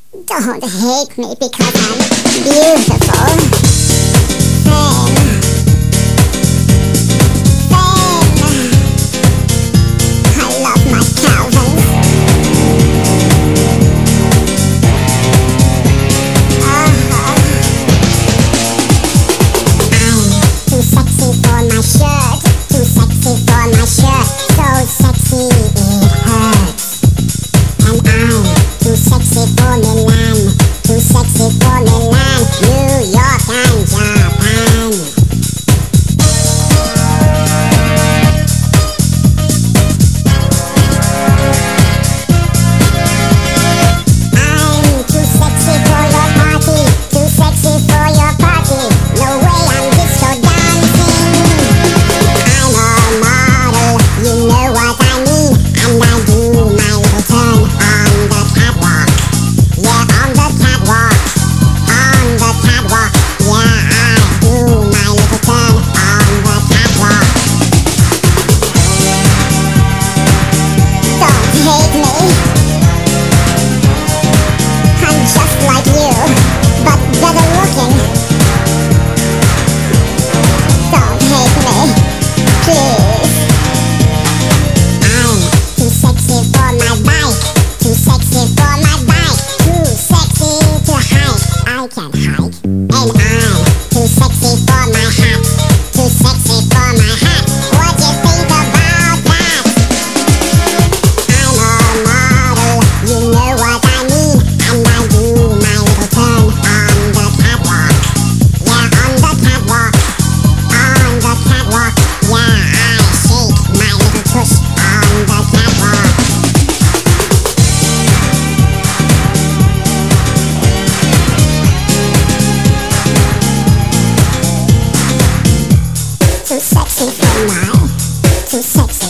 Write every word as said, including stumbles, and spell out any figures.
Don't hate me because I'm beautiful. Fame. Fame. I love my Calvins. Uh-huh. I'm too sexy for my shirt. Too sexy for my shirt. So sexy it hurts. And I'm too sexy for Milan. Too sexy for Milan, New York and Japan. I'm too sexy for your party. Too sexy for your party. No way I'm disco dancing. I'm a model, you know what I mean. And I do my little turn on the catwalk. Yeah, on the catwalk. On the catwalk. Yeah, I do my little turn on the catwalk. Don't hate me. I'm just like you, but better looking. Don't hate me, please. I'm too sexy for my bike. Too sexy for my bike. Too sexy to hike. I can hike. And I'm too sexy for my hat. Too sexy for my hat. What do you think about that? I'm a model, you know what I mean. And I do my little turn on the catwalk. Yeah, on the catwalk. On the catwalk. Yeah, I shake my little tush on the catwalk. Too sexy for my, too sexy